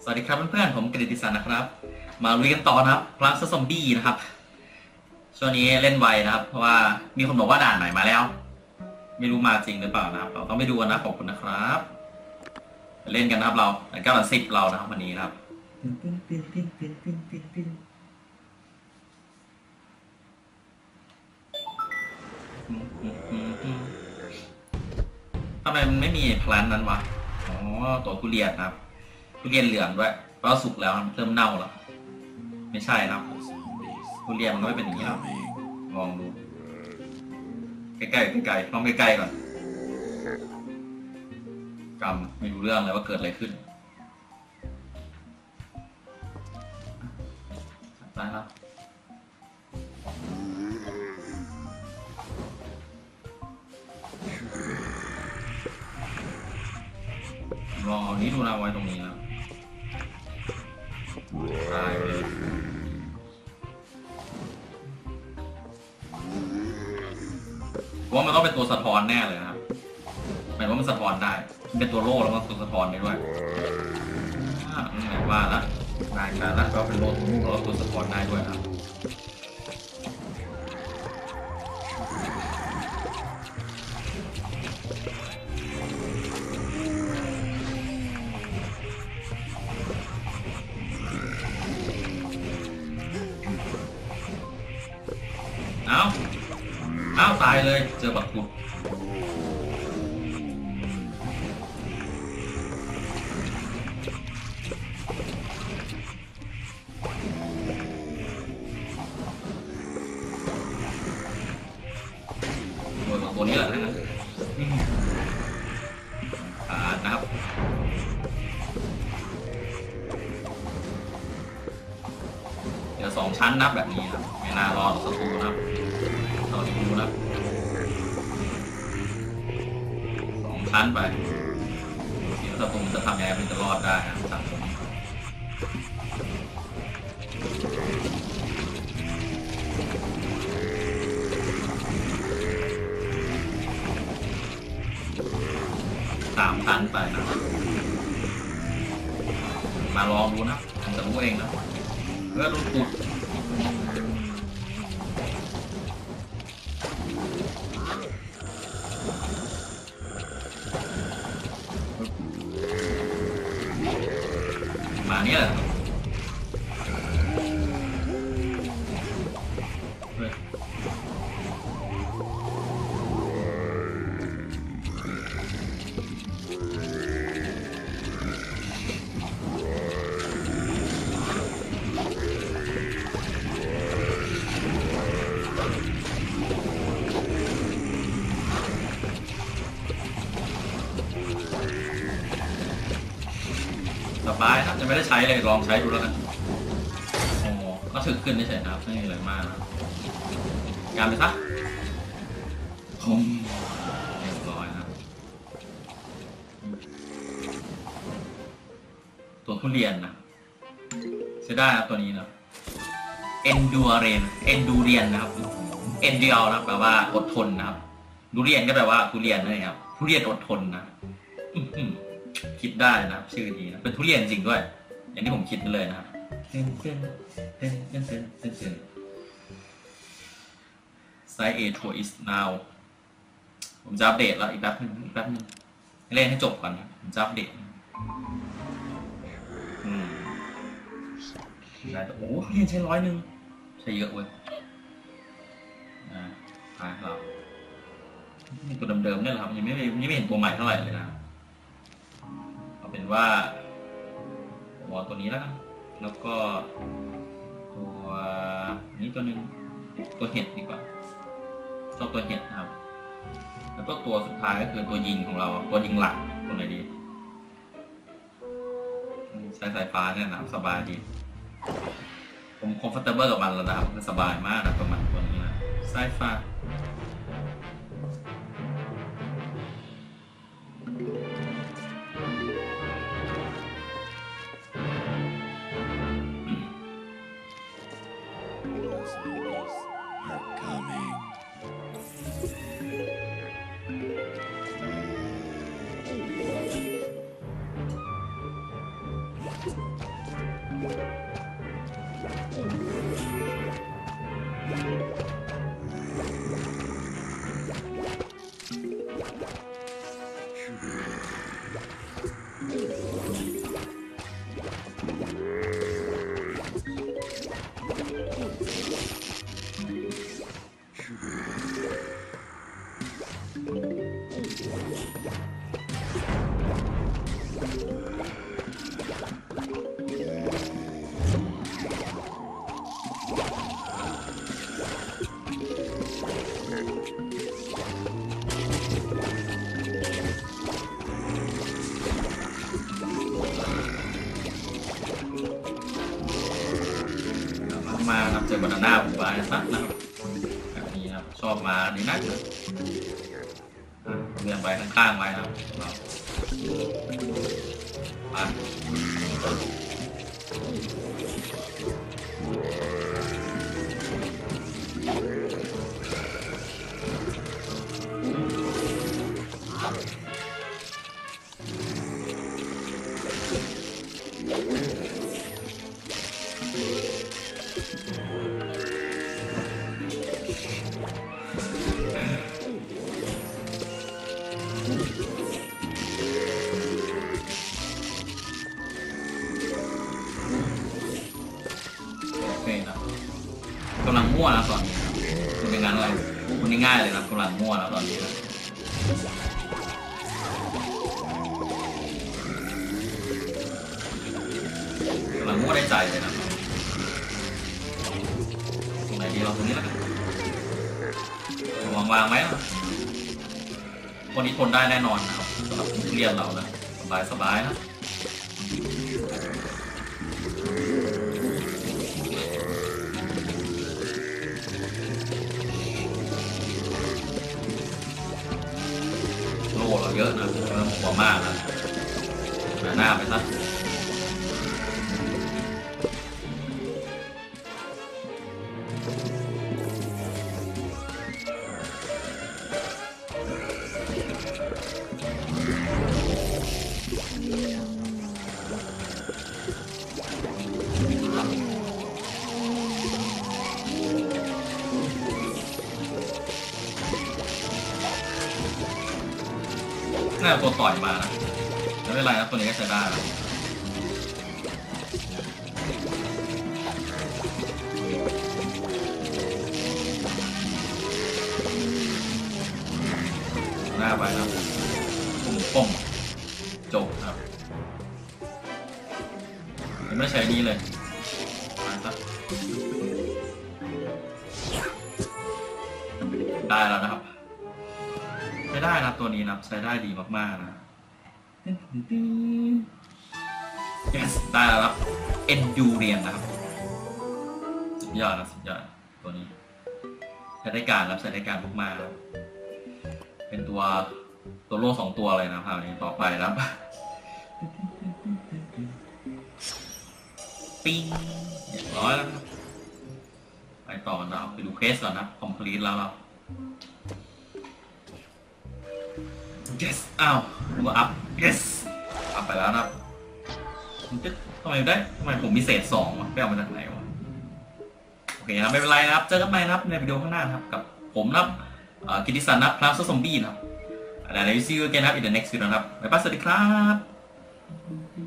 วัสดีครับเพื่อนๆผมกฤติศักดิ์นะครับมาลุยกันต่อนะครับพลังซอมบี้นะครับช่วงนี้เล่นไวนะครับเพราะว่ามีคนบอกว่าด่านใหม่มาแล้วไม่รู้มาจริงหรือเปล่านะครับเราต้องไปดูกันนะขอบคุณนะครับเล่นกันนะครับเรา9/10เรานะครับวันนี้ครับทำไมมันไม่มีแพลนนั้นวะอ๋อตัวทุเรียนนะครับทุเรียนเหลืองด้วยเพราะสุกแล้วเริ่มเน่าแล้วไม่ใช่นะครับทุเรียนมันก็ไม่เป็นอย่างนี้หรอกลองดูใกล้ๆลองใกล้ๆก่อนกำไม่รู้เรื่องเลยว่าเกิดอะไรขึ้นได้แล้วลองเอานี้ดูนะไว้ตรงนี้นะตายเลยว่ามันต้องเป็นตัวสะท้อนแน่เลยนะครับหมายว่ามันสะท้อนได้มันเป็นตัวโล่แล้วมันตัวสะท้อนได้ด้วยหมายว่าละนายการละก็เป็นโล่แล้วตัวสะท้อนได้ด้วยครับเอาตายเลยเจอบักกุดตัวนี้แหละนะครับนะครับเดี๋ยว2 ชั้นนับแบบนี้ครับไม่น่ารอดศัตรูนะครับเราดูนะ2 ชั้นไปเดี๋ยวศัตรูจะทำยังไงมันจะรอดได้นะครับ3 ชั้นไปนะมาลองดูนะผมจะรู้เองนะเพื่อรู้ตุดมาเนี่ยสบายครับจะไม่ได้ใช้เลยลองใช้ดูแล้วกันโอ้ก็ถึกขึ้นเฉยๆครับไม่มีอะไรมากนะการไปซะเรียบร้อยนะตัวทุเรียนนะใช้ได้ครับตัวนี้นะendurance นะครับ endure นะแปลว่าอดทนนะครับทุเรียนก็แปลว่าทุเรียนนั่นเองครับทุเรียนอดทนนะคิดได้นะครับชื่อดีนะเป็นทุเรียนจริงด้วยอย่างที่ผมคิดเลยนะครับไซส์ A to is now ผมจะอัปเดตแล้วอีกแป๊บนึงเล่นให้จบก่อนนะผมจะอัปเดตได้โอ้เรียนใช้100ใช้เยอะเว้ยเราตัวเดิมๆเนี่ยแหละครับยังไม่เห็นตัวใหม่เท่าไหร่เลยนะเอาเป็นว่าตัวนี้แล้วกันแล้วก็ตัวนี้ตัวนึงตัวเห็ดดีกว่าชอบตัวเห็ดนะครับแล้วก็ตัวสุดท้ายก็คือตัวยิงของเราตัวยิงหลักตัวไหนดีใช้สายฟ้าเนี่ยนะสบายดีผมcomfortableกับมันแล้วนะครับสบายมากนะประมาณตัวนี้นะสายฟ้ามาครับเจอบานาน่าผมว่าสักนะครับแบบนี้ครับชอบมาดีนักเลยเรียงไปข้างๆไว้นะครับกำลังมั่วนะตอนนี้ครับมันเป็นงานอะไรมันง่ายๆเลยครับกำลังมั่วแล้วตอนนี้กำลังมั่วได้ใจเลยนะตรงไหนดีเราตรงนี้แล้วกันวางไว้นะคนนี้ทนได้แน่นอนนะครับสำหรับผู้เรียนเรานะสบายนะโล่เราเยอะนะกว่ามากนะหน้าไปซะน่าตัวต่อยมานะไม่เป็นไรนะตัวนี้ก็ใช้ได้นะหน้าไปนะปุ่มจบครับยังไม่ใช้ดีเลยได้แล้วนะครับใช้ได้นะตัวนี้นะใช้ได้ดีมากๆนะ yes ได้แล้วครับ Endurian นะครับสุดยอดนะสุดยอดตัวนี้ใช้ได้การครับใช้ได้การมากๆเป็นตัวโล่2ตัวเลยนะครับนี้ต่อไปครับปิ้งเรียบร้อยแล้วครับไปต่อนะไปดูเคสก่อนนะ complete แล้วเรา yes อ้าวดูอัพ yes อัพไปแล้วนะครับทำไมผมมีเศษ2วะไปเอามาจากไหนวะโอเคครับไม่เป็นไรนะครับเจอกันใหม่นะครับในวิดีโอข้างหน้าครับกับผมนะครับกิติสันนะครับพลาสซอมบี้นะครับand I will see you again in the next video นะครับบ๊ายบายสวัสดีครับ